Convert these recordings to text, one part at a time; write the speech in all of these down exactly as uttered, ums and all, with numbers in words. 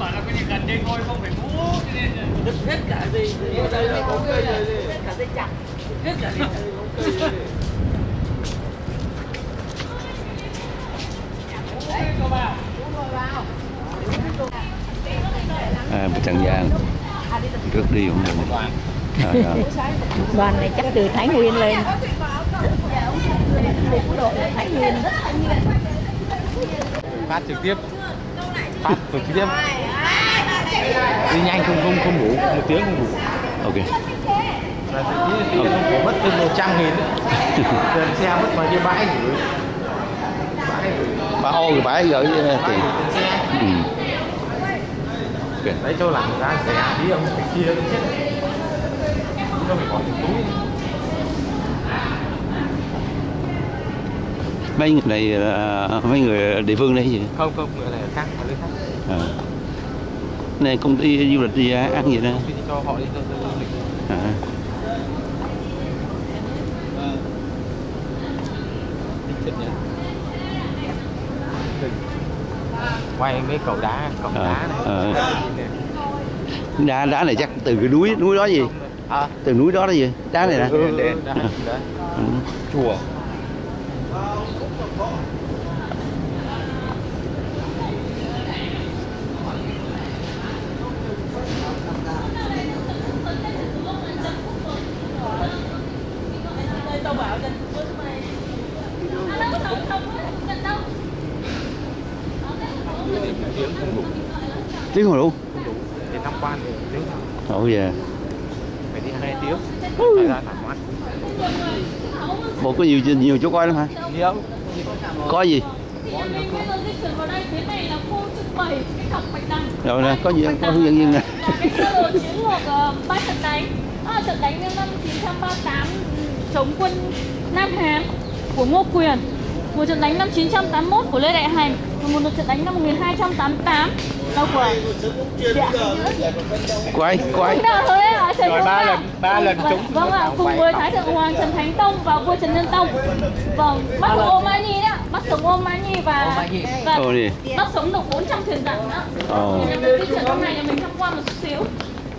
bảo là cái gì gần đây thôi không phải mũ cho nên đứt hết cả gì. Đây là có cây này đi. Cả dây chặt. Hết cả gì. À, Trần Giang trước đi cũng được. À, đoàn này chắc từ Thái Nguyên lên. Thái Nguyên phát trực tiếp, phát trực tiếp. Đi nhanh không không không ngủ, một tiếng không ngủ. ok. Là trực tiếp thì mất thêm một trăm nghìn nữa. Tiền xe mất bao nhiêu bãi gửi. Bà ô rồi bãi gửi tiền. Ừ. Okay. Đấy cho làm ra rẻ tí ông phải chia nó chết. Không phải bỏ tiền túi. Mấy người này là mấy người địa phương đây gì? Không không, người này khác, ở nơi khác. À. Này công ty du lịch đi ăn gì đó? Công ty cho họ đi du lịch. À. Quay mấy cầu đá, cầu À. đá này. À. Đá đá này chắc từ cái núi núi đó gì? À. Từ núi đó đó gì? Đá này nè. Ừ, ừ, đá, đá. Ừ. Chùa. Tiếng không đủ. Tiếng không đủ. Không đủ. Để tham quan thì tiếng. Ồ dạ. Phải đi hai tiếng. Thời gian thoải mái. Bộ có nhiều nhiều chỗ coi lắm hả? Nhiều. Có gì? Rồi nè, có gì không? Có hướng dẫn viên nè. Cái sơ đồ chiến lược ba trận đánh. Đó là trận đánh năm một nghìn chín trăm ba mươi tám chống quân Nam Hán của Ngô Quyền, một trận đánh năm chín trăm tám mươi mốt của Lê Đại Hành, và một trận đánh năm một nghìn hai trăm tám mươi tám đâu của Quay, quay. Rồi ba lần, ba lần chống. Vâng ạ, cùng với Thái Thượng Hoàng Trần Thánh Tông và vua Trần Nhân Tông. Vâng, bắt sống Ô Mã Nhi đó, bắt sống Ô Mã Nhi và và bắt sống được bốn trăm thuyền giặc nữa. Ồ. Nhà mình cái trận hôm nay nhà mình tham quan một chút xíu.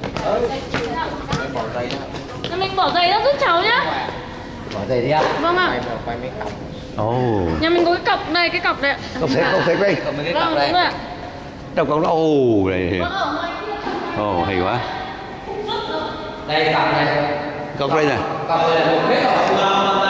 Nhà mình bỏ giày ra giúp cháu nhá. Bỏ giày đi ạ. Vâng ạ. Quay mấy cọc. Ồ. Nhà mình có cái cọc đây, cái cọc đây ạ. Cọc thép, cọc thép đây. Cầm mấy cái Vâng, cọc đây. đúng rồi ạ. Đâu con nó ồ đây. Ồ hay quá. Đây cọc này. Cọc đây nè. Cọc đây là một hết rồi.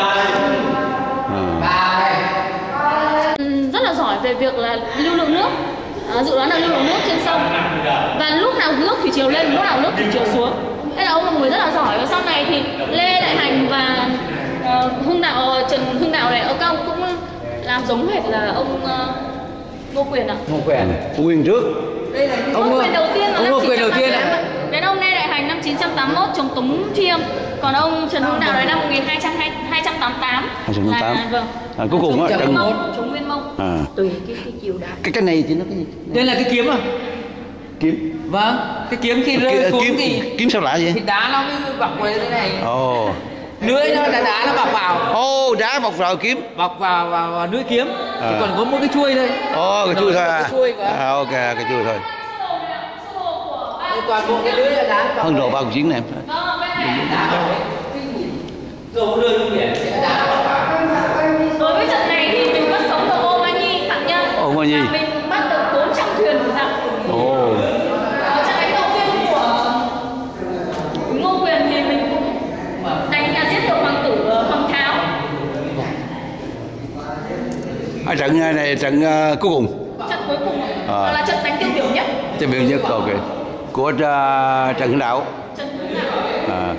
Ba đây. Rất là giỏi về việc là lưu lượng nước. À, dự đoán là lưu lượng nước trên sông. Và lúc nào nước thủy triều lên, lúc nào nước thủy triều xuống. Đây là ông là một người rất là giỏi. Và sau này thì Lê Đại Hành và uh, Hưng Đạo, Trần Hưng Đạo này, ông Cao cũng làm giống hệt là ông uh, Ngô Quyền ạ. Ngô Quyền. Quyền trước. Ông Ngô Quyền đầu tiên là ông Ngô Quyền đầu tiên ạ. Đến ông Lê Đại Hành năm chín trăm tám mươi mốt chống Tống Chiêm. Còn ông Trần Hưng Đạo đấy năm một nghìn hai trăm tám mươi tám. hai trăm tám mươi tám. Là, vâng. À, cuối cùng á Trần Mông, chống Nguyên Mông. À. Tùy cái cái chiều đá. Cái cái này thì nó cái gì? Đây là cái kiếm à? Kiếm. Vâng, cái kiếm khi rơi xuống kiếm, thì kiếm sao lạ vậy? thì đá nó mới bọc vào thế này. Ồ. Lưỡi nó là đá nó bọc vào. Ồ, đá bọc vào kiếm. Bọc vào vào, vào lưỡi kiếm. À. Chỉ còn có một cái chuôi thôi. Ồ, cái chuôi thôi à? Cái chuôi của. À, ok, cái chuôi thôi. Toàn bộ cái lưỡi là đá bọc. Hơn độ bao chiến này em. Rồi có rơi xuống biển. Đối với trận này thì mình bắt sống được Ô Mã Nhi phạm nhân. Ô Mã Nhi. Và mình bắt được bốn trăm thuyền của giặc. Ồ. Trận đánh đầu tiên của Ngô Quyền thì mình cũng đánh là giết được hoàng tử Hoàng Tháo. À, trận này trận uh, cuối cùng. Trận cuối cùng À. là trận đánh tiêu biểu nhất. Tiêu biểu nhất, ok. Của uh, Trần Hưng Đạo. Trận Hưng Đạo. À.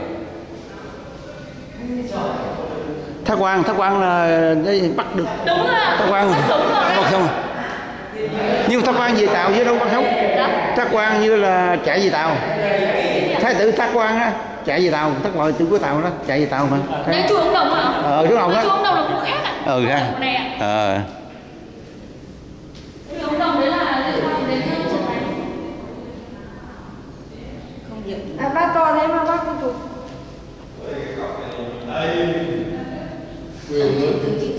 Thác Quan, Thác Quan là đây bắt được. Đúng rồi. Thác Quan bắt sống rồi đấy. bắt sống. Nhưng Thác Quan về Tàu chứ đâu bắt sống. Dạ. Thác Quan như là chạy về Tàu. Thái tử Thác Quan á chạy về Tàu, Thác Quan tử của Tàu đó chạy về Tàu mà. Đấy chú ông Đồng hả? Ờ, chú Đồng đó. Chú ông Đồng là khu khác ạ. Ừ ha. Này ạ. Ờ. Chú ông Đồng đấy là liên quan đến trận đánh. Không nhiều. À, bác to thế mà bác không chụp.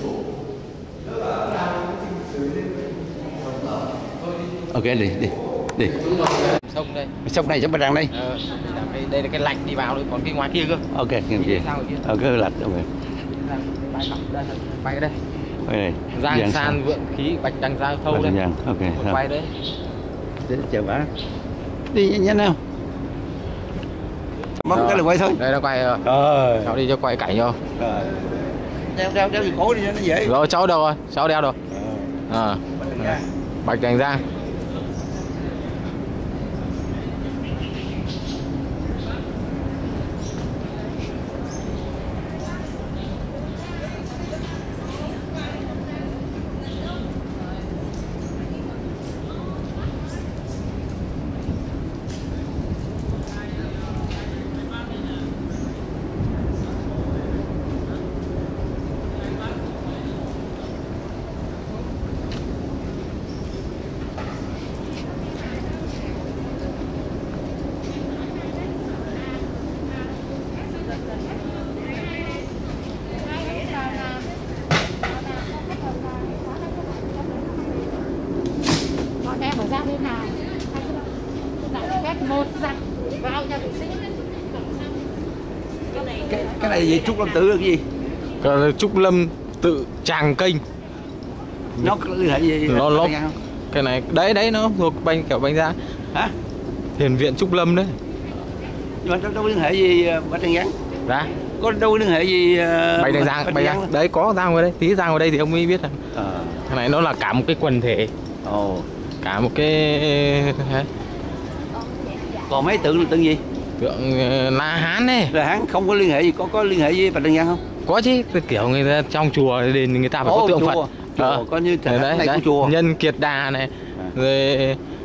Ok đi đi. Đi. Sông đây. Sông này sông Bạch Đằng đây. Ờ, đây, đây là cái lạch đi vào đấy, còn cái ngoài kia cơ. Ok, kia kia. Ờ cái lạch ok. Bay đây, bay đây. Đây. Giang san vượng khí Bạch Đằng giao thâu đây. Giang, ok. Một bay đấy. Để chờ bả. Đi nhanh nhanh nào. Bấm cái là quay thôi. Đây nó quay rồi. Ờ. Cháu đi cho quay cảnh vô. Rồi. Đeo đeo đeo thì khối đi cho nó dễ. Rồi cháu đâu rồi? Cháu đeo rồi. Ờ. À. Bạch Đằng Giang. Bọn em ở ra bên nào giải phép một giặc vào nhà vệ sinh. Cái cái này gì Trúc Lâm Tự là cái gì? Cái là Trúc Lâm Tự Tràng Kênh. Nó có liên hệ gì? Nó nó cái này đấy đấy nó thuộc banh kiểu banh ra. Hả? Thiền viện Trúc Lâm đấy. Nhưng mà đâu, đâu liên hệ gì Bạch Đằng Giang? Ra. Có đâu liên hệ gì Bạch Đằng Giang, Bạch Đằng đấy có ra ngoài đây, tí ra ngoài đây thì ông mới biết là. Ờ. Cái này nó là cả một cái quần thể. Ồ. Cả một cái đấy. Còn mấy tượng là tượng gì? Tượng La Hán này. La Hán không có liên hệ gì, có có liên hệ với Bạch Đằng Giang không? Có chứ, kiểu người ta trong chùa đền người ta phải Ồ, có tượng chùa. Phật. Chùa, Ờ. có như thể đấy, này đấy. của chùa. Nhân Kiệt Đà này, À. rồi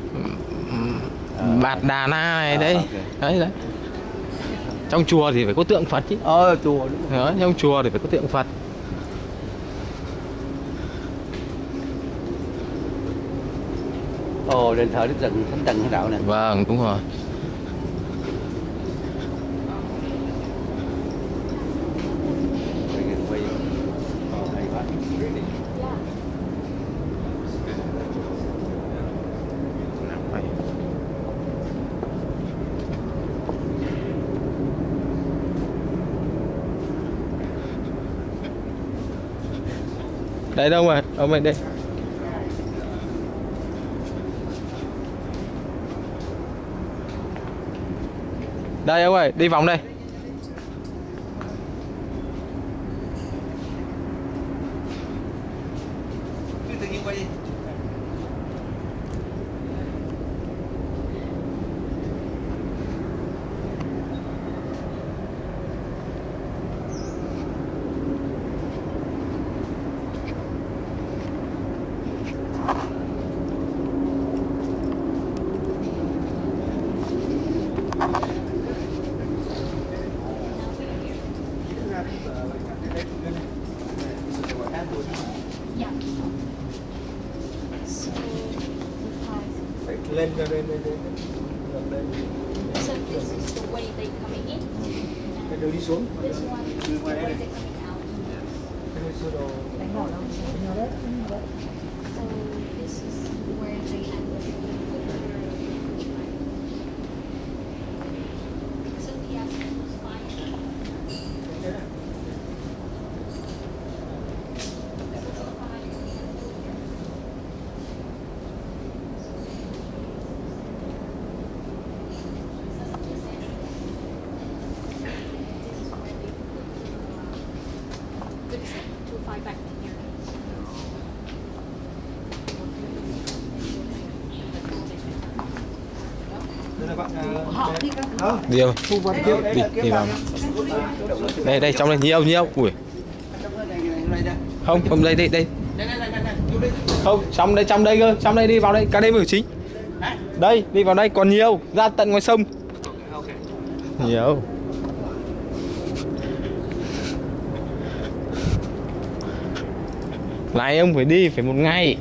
Bạt Đà Na này, À, đấy. okay. Đấy đấy. Trong chùa thì phải có tượng Phật chứ. Ờ, chùa đúng rồi. Đó, trong chùa thì phải có tượng Phật. Ồ, đền thờ Đức Trần, Thánh Trần Thánh Đạo này. Vâng, đúng rồi. Đây đâu mà, ông ơi đây. Đây ông ơi, đi vòng đây. lên lên lên lên lên. So this is the way they coming in. Cái đường đi xuống. This one is the way they coming out. Cái đường sơ đồ. Đánh đỏ đâu? So this is where they enter. So the aspect was fine. The trip to fly back to here. Họ đi các thứ. Đi không? Đi, đi vào. Đây, đây, trong đây nhiều, nhiều. Ui. Không, không, đây, đây, đây. Không, trong đây, trong đây cơ, trong đây đi vào đây, cái đây mới chính. Đây, đi vào đây, còn nhiều, ra tận ngoài sông. Nhiều. Này ông phải đi, phải một ngày.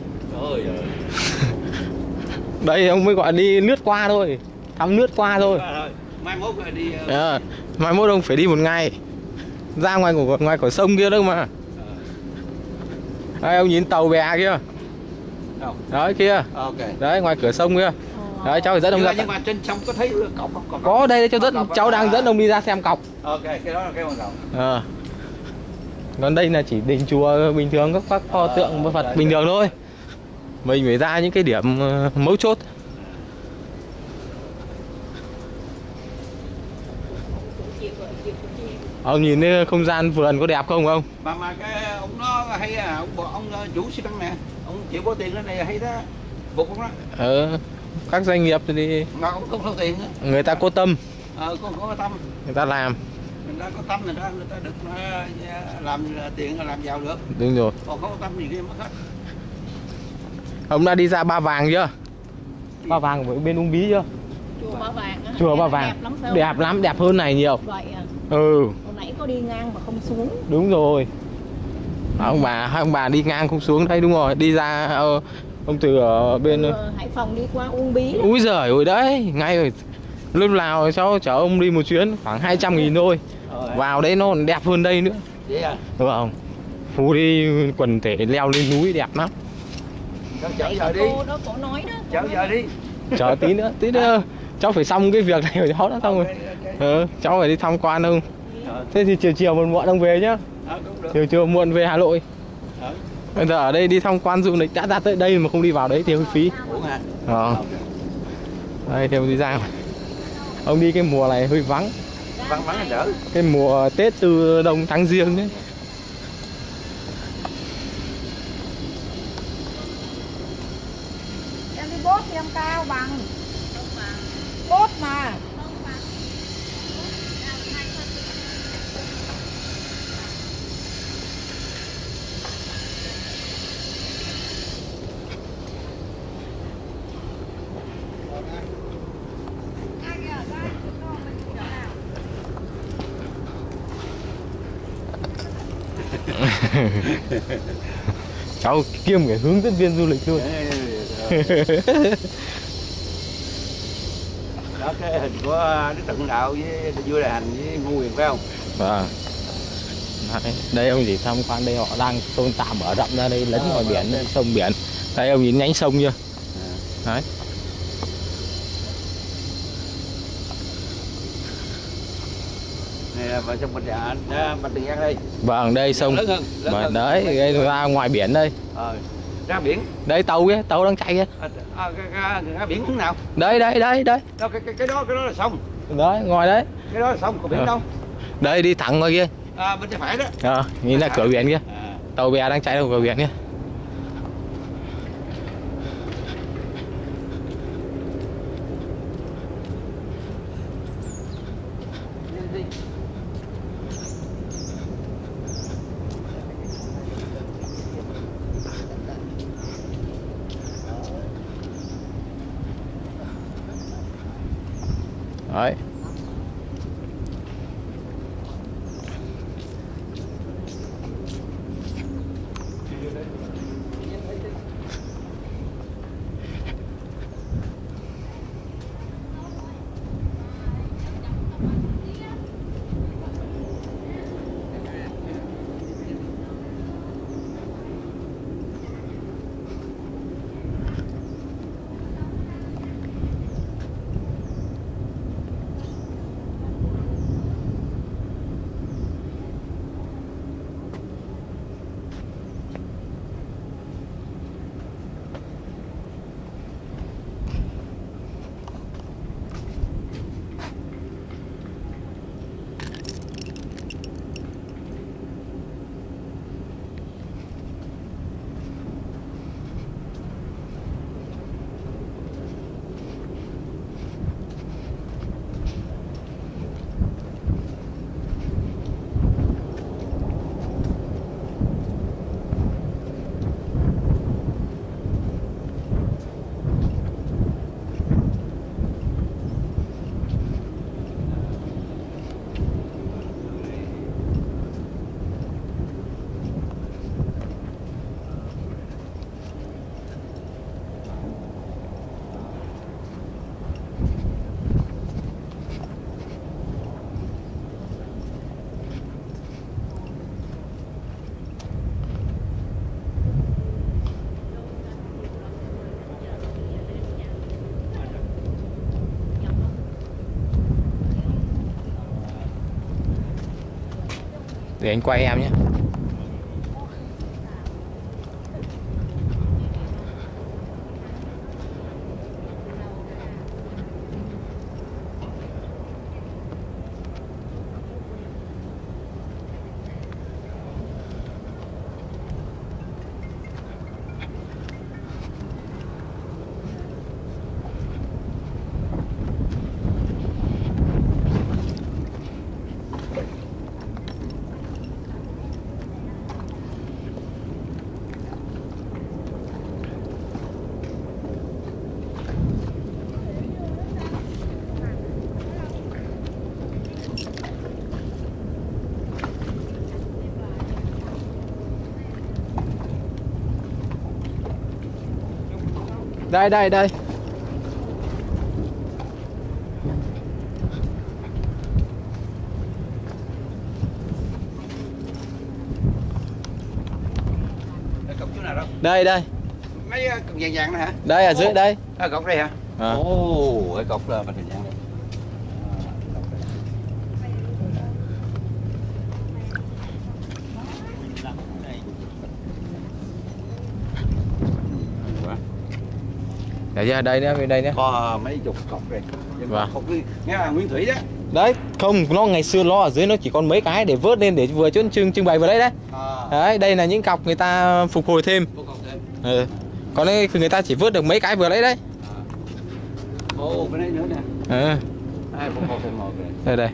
Đây ông mới gọi đi lướt qua thôi, thăm lướt qua thôi. Mai mốt là đi. À, mai mốt ông phải đi một ngày, ra ngoài của ngoài của sông kia đâu mà. Đây ông nhìn tàu bè kia, đấy kia, Ok. đấy ngoài cửa sông kia. Đấy, cháu phải dẫn ông ra. Nhưng mà trên sông có thấy cọc không? Cọc, có đây cháu dẫn, cọc, cháu đang dẫn ông đi ra xem cọc. Ok, cái đó là cái quan trọng. À. Còn đây là chỉ đình chùa bình thường, các các pho tượng Phật bình thường thôi. Mình phải ra những cái điểm mấu chốt. Ông nhìn cái không gian vườn có đẹp không ông? Mà mà cái ông nó hay à, ông ông chủ xi măng nè, ông chịu bỏ tiền lên này hay đó. Bục không đó. Ờ, các doanh nghiệp thì Mà ông không thu tiền nữa. Người ta có tâm. Ờ, có có tâm. Người ta làm. Người ta có tâm, người ta người ta được làm tiền làm giàu được. Đúng rồi. Còn không có tâm gì kia mất hết. Ông đã đi ra Ba Vàng chưa? Ba Vàng ở bên Uông Bí chưa? Chùa Ba Vàng á. Chùa Ba Vàng. Đẹp lắm, phải không? Đẹp lắm, đẹp hơn này nhiều. Vậy à. Ừ. Hồi nãy có đi ngang mà không xuống. Đúng rồi. Ông bà, hai ông bà đi ngang không xuống đây, đúng rồi, đi ra ờ, ông từ ở bên Từ Hải Phòng đi qua Uông Bí. úi giời ơi đấy, ngay rồi. Lúc nào cháu chở ông đi một chuyến khoảng hai trăm nghìn thôi. Vào đấy nó còn đẹp hơn đây nữa. Vậy à? Đúng không? Phú đi quần thể leo lên núi đẹp lắm. Cháu chở giờ đi. Cô đó, cổ nói đó. Chở giờ đi. Chờ tí nữa, tí nữa cháu phải xong cái việc này rồi đó đã xong rồi. Ừ, cháu phải đi tham quan không? Thế thì chiều chiều muộn muộn ông về nhá. Chiều chiều muộn về Hà Nội. Bây giờ ở đây đi tham quan du lịch đã ra tới đây mà không đi vào đấy thì hơi phí. Ờ. Đây theo đi ra. Ông đi cái mùa này hơi vắng. Vắng vắng là đỡ. Cái mùa Tết từ đông tháng Giêng đấy. Em đi bốt thì em cao bằng. Bốt mà. Cháu kiêm cái hướng dẫn viên du lịch luôn. Đó cái hình của Đức Thượng Đạo với vua Đại Hành với Ngô Quyền phải không? Vâng. Đấy, đây ông chỉ tham quan đây, họ đang tôn tạo mở rộng ra đây, lấn ngoài biển, sông biển. Đây ông nhìn nhánh sông chưa? Đấy. Này là vào trong Bạch Đằng, Bạch Tiền Giang đây. Vâng, đây sông. Lớn hơn, lớn Vâng, hơn. đấy, đây ra ngoài biển đây. Ờ, ra biển. Đây tàu kia, tàu đang chạy kia. À, à, ra, ra biển hướng nào? Đây, đây, đây, đây. Đâu cái, cái cái đó cái đó là sông. Đấy, ngoài đấy. Cái đó là sông, còn biển Ờ. đâu? Đây đi thẳng ngoài kia. À, bên tay phải đó. Ờ, nhìn là cửa biển kia. À. Tàu bè đang chạy đâu cửa biển kia. Đấy. Để anh quay em nhé. Đây đây đây. Cọc chỗ nào đâu? Đây đây. Mấy cọc vàng vàng này hả? Đây ở dưới đây. À, cọc đây hả? À. Ồ, cái cọc là mình vàng đây. Để ra đây nhé, bên đây nhé. Có mấy chục cọc đây. Vâng. Cọc nghe là Nguyên Thủy đó. Đấy, không, nó ngày xưa nó ở dưới nó chỉ còn mấy cái để vớt lên để vừa chỗ trưng trưng bày vào đấy đấy. À. Đấy, đây là những cọc người ta phục hồi thêm. Ừ. Còn đây người ta chỉ vớt được mấy cái vừa lấy đấy. Ồ, bên đây nữa nè. Ừ. Ai phục hồi thêm một rồi. Đây đây.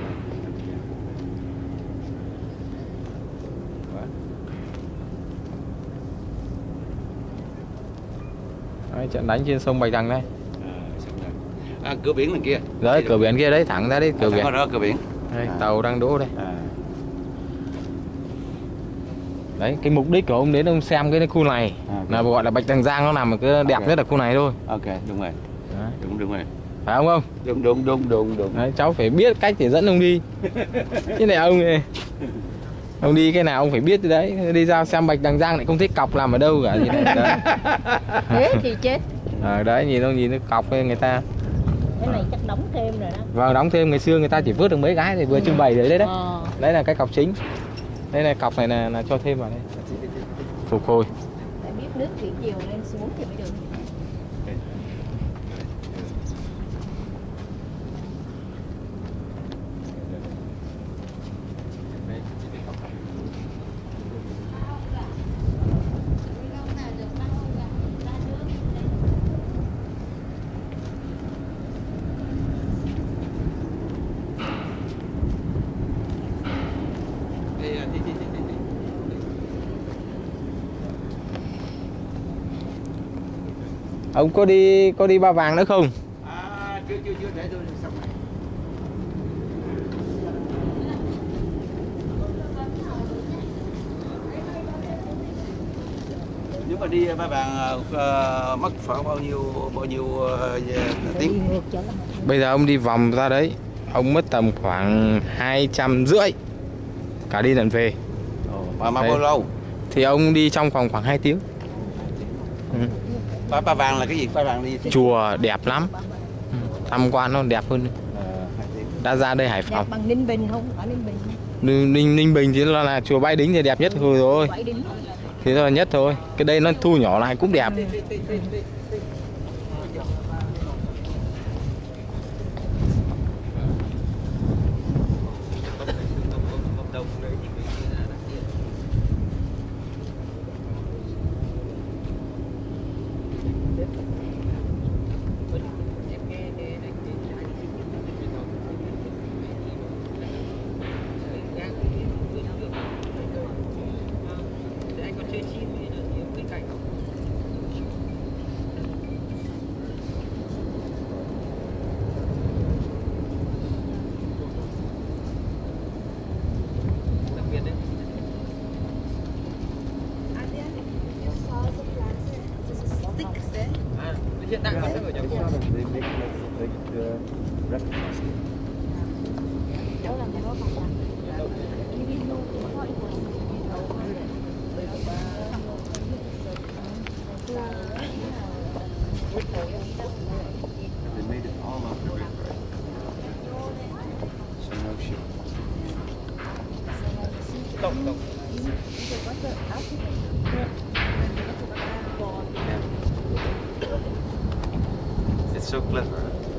Đấy, trận đánh trên sông Bạch Đằng đây. À, cửa biển đằng kia. Đấy, cửa biển kia đấy, thẳng ra đấy, cửa biển. Đó, cửa biển. Đây, À. tàu đang đỗ đây. À. Đấy, cái mục đích của ông đến ông xem cái khu này À, là gọi là Bạch Đằng Giang, nó nằm ở cái đẹp Ok. nhất ở khu này thôi. Ok, đúng rồi. Đấy. Đúng đúng rồi. Phải không ông? Đúng đúng đúng đúng đúng. Đấy, cháu phải biết cách để dẫn ông đi. Cái này ông này, ông đi cái nào ông phải biết đấy. Đi ra xem Bạch Đằng Giang lại không thích cọc làm ở đâu cả gì này. Đấy. Thế thì chết. À, đấy, nhìn ông nhìn nó cọc với người ta. Cái này chắc đóng thêm rồi đó. Vâng, đóng thêm, ngày xưa người ta chỉ vớt được mấy cái thì vừa trưng bày đấy đấy. Đấy, Ờ. đấy là cái cọc chính. Đây là cọc này là, là cho thêm vào đây. Phục hồi. Phải biết nước thủy triều lên xuống thì mới được. Ông có đi có đi Ba Vàng nữa không? À, chưa chưa chưa để tôi xong này. Nếu mà đi Ba Vàng uh, mất khoảng bao nhiêu bao nhiêu uh, tiếng? Bây giờ ông đi vòng ra đấy, ông mất tầm khoảng hai trăm rưỡi cả đi lẫn về. Mà mà bao lâu? Thì ông đi trong vòng khoảng hai tiếng. Ừ. Ba Ba Vàng là cái gì? Ba Vàng đi Chùa đẹp lắm, tham quan nó đẹp hơn. Ờ, hai tiếng. Đã ra đây Hải Đẹp Phòng, bằng Ninh Bình không? Ở Ninh Bình. Ninh, Ninh, Ninh Bình thì là, là chùa Bái Đính thì đẹp nhất thôi rồi. Bảy đỉnh. Thế là nhất thôi. Cái đây nó thu nhỏ lại cũng đẹp. Hiện tại còn đang ở nhà cô. Cháu làm cái đó bằng bằng. They made it all of the brick, right? So no shit. It's so clever.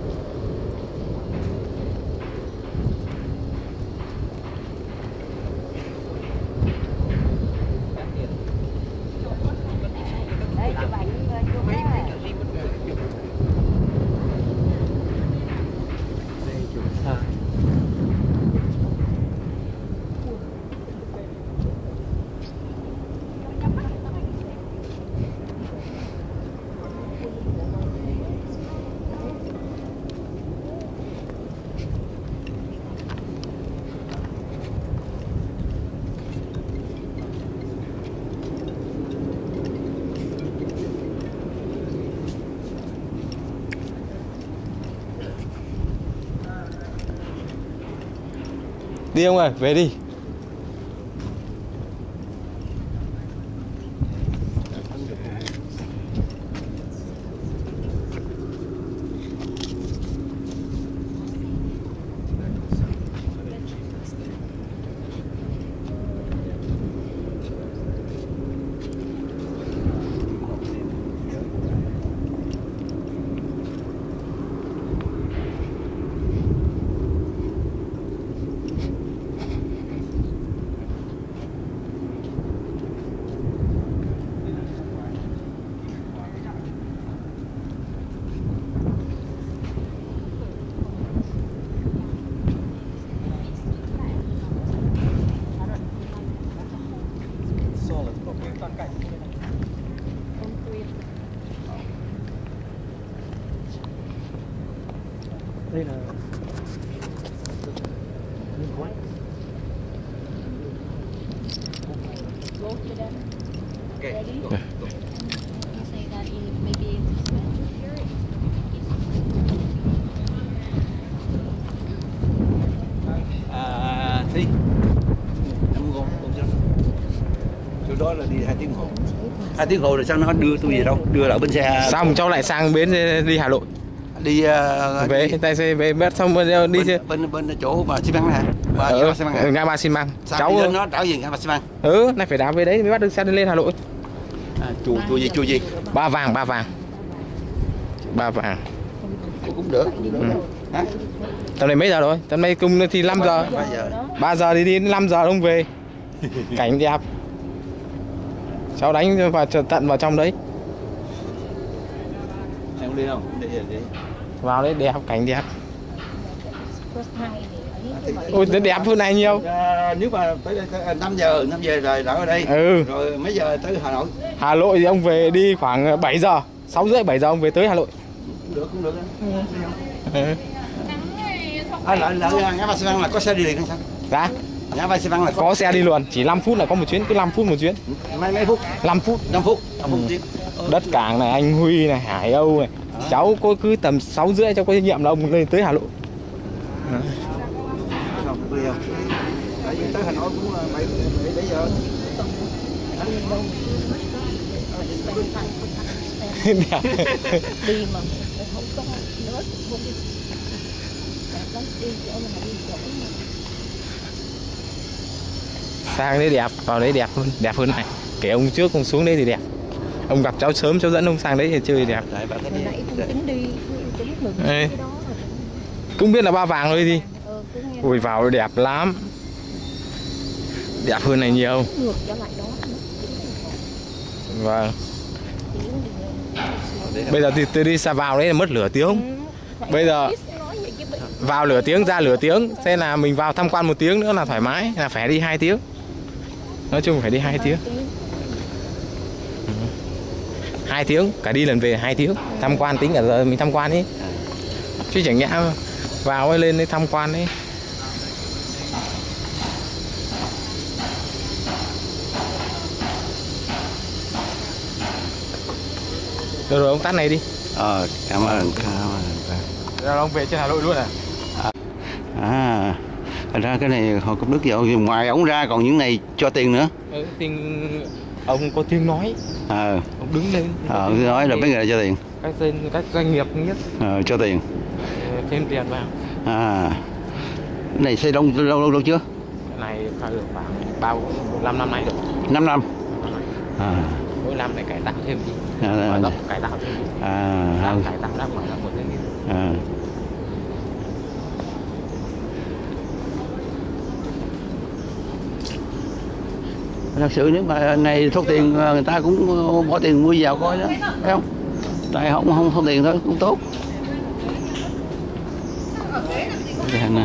Đây chụp ảnh chụp đấy. Đi ông ơi, về đi. Đây là okay. À, Thi, em muốn con con chưa? Chỗ đó là đi hai tiếng hồ. Hai tiếng hồ rồi sao nó đưa tôi về đâu? Đưa ở bên xe. Xong cháu lại sang bến đi Hà Nội. Đi uh, Về đi, tay xe về bét xong đi bên, xe. bên bên chỗ mà xi măng này. Và Ở xi măng này. ngã ba xi măng. Sao Cháu đi lên nó đảo gì ngã ba xi măng? Ừ, này phải đạp về đấy mới bắt được xe lên Hà Nội. À, chùa chùa gì chùa gì? Ba Vàng, Ba Vàng. Ba Vàng. Cũng được. Ừ. Hả? Tầm này mấy giờ rồi? Tầm này cùng thì năm giờ. ba giờ. ba giờ thì đi đến năm giờ ông về. Cảnh đẹp. Cháu đánh vào tận vào trong đấy. Em đi không? Đi đi. Vào đấy đẹp, cảnh đẹp. Ôi nó đẹp hơn này nhiều. À, nếu mà tới đây năm giờ, năm giờ rồi ở đây. Ừ. Rồi mấy giờ tới Hà Nội? Hà Nội thì ông về đi khoảng bảy giờ, sáu rưỡi bảy giờ ông về tới Hà Nội. Cũng được, cũng được. Ừ. À, lại lại ngã ba xi măng là có xe đi liền hay sao? Dạ. Ngã ba xi măng là có, Có xe đi luôn, chỉ năm phút là có một chuyến, cứ năm phút một chuyến. mấy mấy phút? năm phút. năm phút, năm phút tiếng. Đất Cảng này, anh Huy này, Hải Âu này. Cháu có cứ tầm sáu rưỡi cháu có trách nhiệm là ông lên tới Hà Nội. À. Không, đi không? Tại vì tới Hà Nội cũng là bảy bảy giờ. Đẹp. Đi mà không có nữa không đi. Lắm đi chỗ mà đi chỗ mà. Sang đấy đẹp, vào đấy đẹp hơn, đẹp hơn này. Kể ông trước ông xuống đấy thì đẹp. Ông gặp cháu sớm cháu dẫn ông sang đấy thì chơi đẹp. Tại bà cái Hồi nãy không tính đi, tính ngừng Ê. cái đó rồi. Cũng biết là Ba Vàng thôi đi. Ờ, cứ nghe Ui vào đẹp lắm. Đẹp hơn này nhiều. ngược trở lại đó. Vâng. Bây giờ thì từ đi xa vào đấy là mất nửa tiếng. Bây giờ vào nửa tiếng ra nửa tiếng, thế là mình vào tham quan một tiếng nữa là thoải mái, là phải đi hai tiếng. Nói chung phải đi hai tiếng. Hai tiếng, cả đi lần về hai tiếng. Tham quan tính cả giờ mình tham quan ấy. Chứ chẳng nhẽ vào ấy lên đấy tham quan ấy. Được rồi ông tắt này đi. Ờ, cảm ơn, cảm ơn. Rồi ông về trên Hà Nội luôn à? À, thành ra cái này họ cấp nước gì ông, ngoài ống ra còn những này cho tiền nữa. Ừ, tiền ông có tiếng nói. Ờ. Ông đứng lên. Ờ, nói là mấy người này cho tiền. Các doanh các doanh nghiệp nhất. Ờ, cho tiền. Thêm tiền vào. À, cái này xây lâu lâu lâu lâu chưa? Cái này phải được khoảng bao năm năm nay rồi. năm năm. À. Mỗi năm lại cải tạo thêm gì, À, mở à, rộng cải tạo thêm gì. à, Làm cải tạo ra mở rộng một thêm gì. à. Thật sự nếu mà này thốt tiền người ta cũng bỏ tiền mua vào coi đó, phải không? Tại không không thốt tiền thôi cũng tốt. Cái hàng này.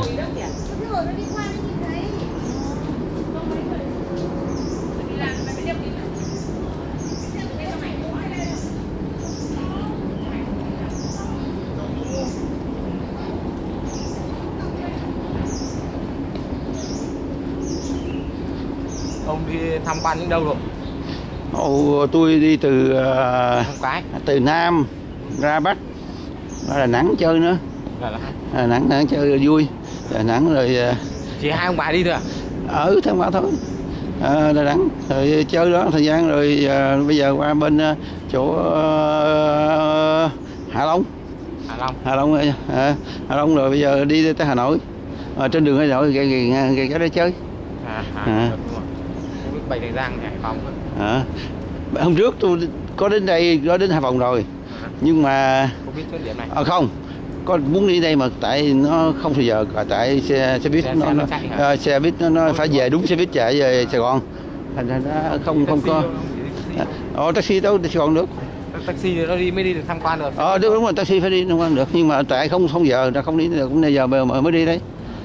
Ông đi tham quan những đâu rồi? Ồ, tôi đi từ uh, Cái. từ Nam ra Bắc, ra Đà Nẵng chơi nữa. Là là Đà Nẵng, Đà Nẵng chơi vui. Đà Nẵng rồi uh, chỉ hai ông bà đi thôi à? ở tham quan thôi. À, Đà Nẵng rồi chơi đó thời gian rồi uh, bây giờ qua bên uh, chỗ uh, Hạ Long. Hạ Long. Hạ Long uh, Hạ Long rồi bây giờ đi tới Hà Nội. À, trên đường Hà Nội gây gây gây cái đó chơi. À, à, À. đúng rồi. Bảy Thành Giang Hải Phòng. À, hôm trước tôi có đến đây, có đến Hải Phòng rồi, À. nhưng mà Không biết chuyến điểm này. à, không có muốn đi đây mà tại nó không thời giờ, tại xe xe buýt Xe- nó, xe nó nó chạy hả? à, xe buýt nó, nó phải về đúng xe buýt chạy về Sài Gòn, thành ra nó không không có. Ờ, taxi đâu đi Sài Gòn được. Taxi thì nó đi mới đi được tham quan được. Ờ đúng, đúng rồi, taxi phải đi tham quan được, nhưng mà tại không không giờ ra không đi được, cũng bây giờ mới mới đi đấy.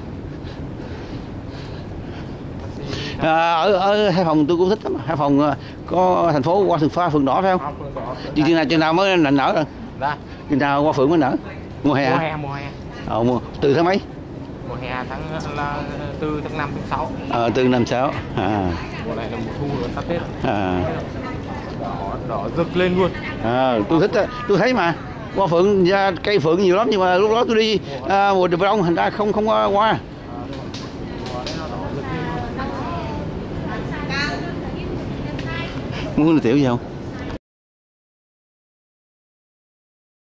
À, ở ở Hải Phòng tôi cũng thích lắm. Hải Phòng à, có thành phố qua thường pha phường đỏ phải không? Chứ chừng nào chừng nào mới nở nở rồi? Dạ. Chừng nào qua phường mới nở? Mùa hè. Mùa hả? hè, mùa hè. Ờ, mùa từ tháng mấy? Mùa hè tháng là từ tháng năm tháng sáu. Ờ, từ năm sáu. À. Mùa này là mùa thu rồi, sắp Tết. À. Đỏ, đỏ rực lên luôn. À, tôi thích á, tôi thấy mà qua phượng ra cây phượng nhiều lắm, nhưng mà lúc đó tôi đi à, mùa đông đông thành ra không không có qua. Muốn là tiểu gì không?